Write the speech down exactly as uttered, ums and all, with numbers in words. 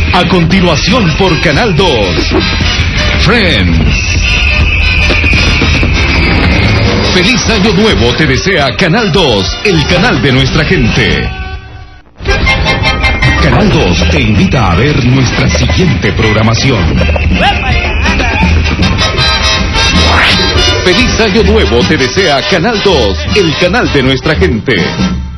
A continuación por Canal dos, Friends. Feliz Año Nuevo te desea Canal dos, el canal de nuestra gente. Canal dos te invita a ver nuestra siguiente programación. Feliz Año Nuevo te desea Canal dos, el canal de nuestra gente.